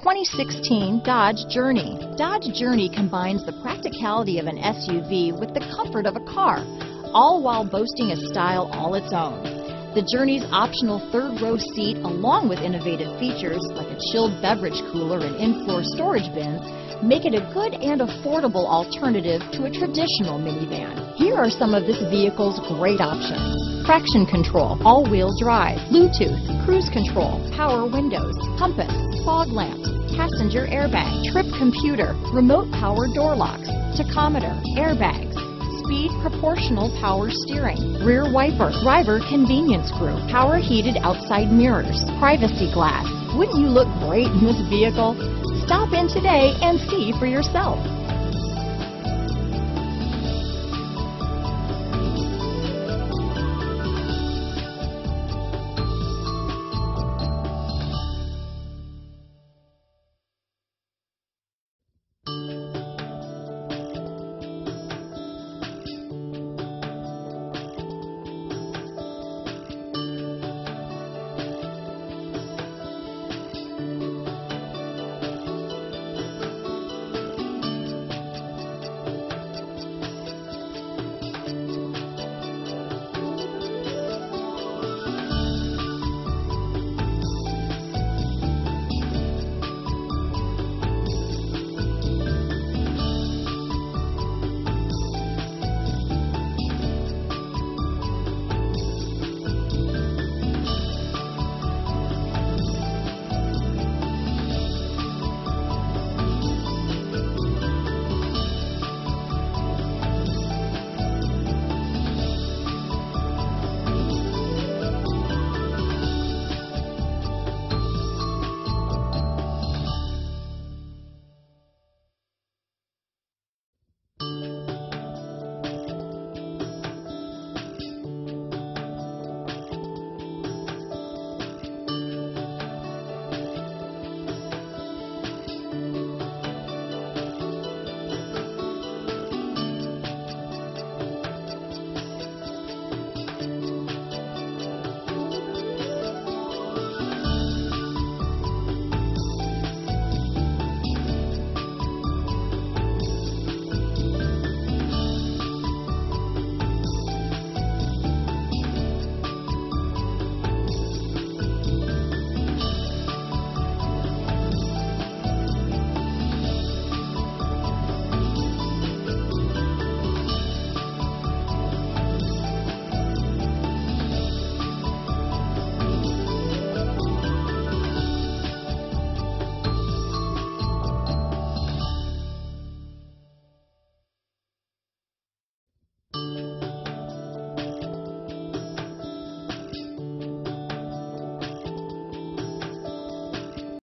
2016 Dodge Journey. Dodge Journey combines the practicality of an SUV with the comfort of a car, all while boasting a style all its own. The Journey's optional third row seat, along with innovative features like a chilled beverage cooler and in-floor storage bins, make it a good and affordable alternative to a traditional minivan. Here are some of this vehicle's great options: traction control, all-wheel drive, Bluetooth, cruise control, power windows, compass, fog lamps, passenger airbag, trip computer, remote power door locks, tachometer, airbags, speed proportional power steering, rear wiper, driver convenience group, power heated outside mirrors, privacy glass. Wouldn't you look great in this vehicle? Stop in today and see for yourself.